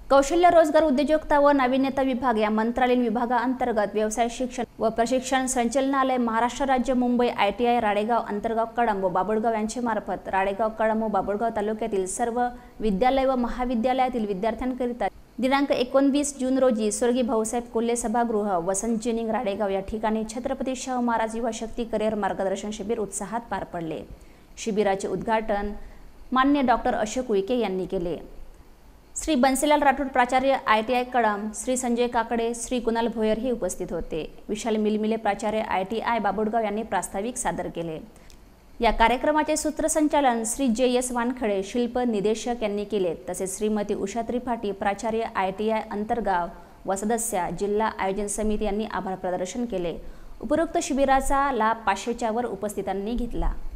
कौशल्य रोजगार उद्योजकता व नाविन्यता विभाग या मंत्रालयीन विभागाअंतर्गत व्यवसाय शिक्षण व प्रशिक्षण संचालनालय महाराष्ट्र राज्य मुंबई ITI राळेगाव अंतर्गाव कळंब व बाभुळगाव यांचे मार्फत राळेगाव कळंब व बाभुळगाव तालुक्यातील सर्व विद्यालय व महाविद्यालयातील विद्यार्थ्यांकरिता दिनांक 19 जून रोजी स्वर्गीय भाऊसाहेब कोल्हे सभागृह वसंत जिनिंग राळेगाव या ठिकाणी छत्रपती शाहू महाराज युवा शक्ती करिअर मार्गदर्शन शिबिर उत्साहात पार पडले। शिबिराचे उद्घाटन मान्य डॉक्टर अशोक उईके यांनी केले। श्री बन्सीलाल राठोड प्राचार्य ITI कळंब, श्री संजय काकडे, श्री कुणाल भोयर हे उपस्थित होते। विशाल मिलमिले प्राचार्य ITI बाभुळगाव यांनी प्रास्ताविक सादर केले। या कार्यक्रमाचे सूत्रसंचालन श्री JS वानखडे शिल्प निदेशक यांनी केले, तसेच श्रीमती उषा त्रिपाठी प्राचार्य ITI अंतर्गाव व सदस्य जिल्हा आयोजन समिती यांनी आभार प्रदर्शन केले। उपरोक्त शिबिराचा लाभ 500च्या वर उपस्थितांनी घेतला।